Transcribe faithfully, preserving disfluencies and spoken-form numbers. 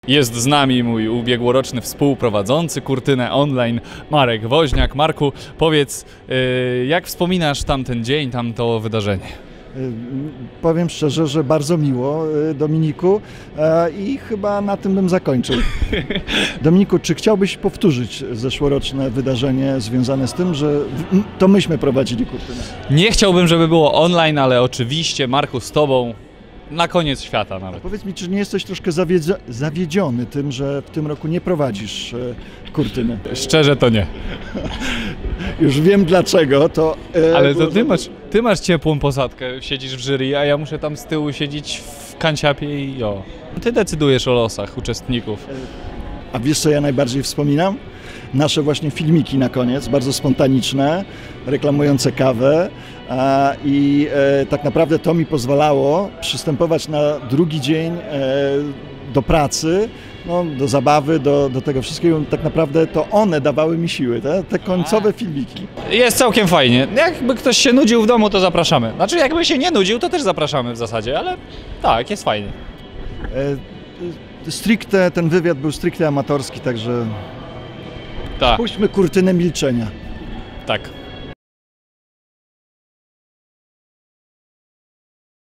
Jest z nami mój ubiegłoroczny współprowadzący Kurtynę Online, Marek Woźniak. Marku, powiedz, yy, jak wspominasz tamten dzień, tamto wydarzenie? Powiem szczerze, że bardzo miło, Dominiku, i chyba na tym bym zakończył. Dominiku, czy chciałbyś powtórzyć zeszłoroczne wydarzenie związane z tym, że to myśmy prowadzili Kurtynę? Nie chciałbym, żeby było online, ale oczywiście, Marku, z Tobą na koniec świata nawet. Powiedz mi, czy nie jesteś troszkę zawiedziony tym, że w tym roku nie prowadzisz Kurtyny? Szczerze to nie. Już wiem dlaczego, to... E, Ale to ty masz, ty masz ciepłą posadkę, siedzisz w jury, a ja muszę tam z tyłu siedzieć w kanciapie i o. Ty decydujesz o losach uczestników. A wiesz, co ja najbardziej wspominam? Nasze właśnie filmiki na koniec, bardzo spontaniczne, reklamujące kawę a, i e, tak naprawdę to mi pozwalało przystępować na drugi dzień e, do pracy, no, do zabawy, do, do tego wszystkiego. Tak naprawdę to one dawały mi siły, te, te końcowe filmiki. Jest całkiem fajnie. Jakby ktoś się nudził w domu, to zapraszamy. Znaczy jakby się nie nudził, to też zapraszamy w zasadzie, ale tak, jest fajnie. E, stricte, ten wywiad był stricte amatorski, także tak. Puśćmy kurtynę milczenia. Tak.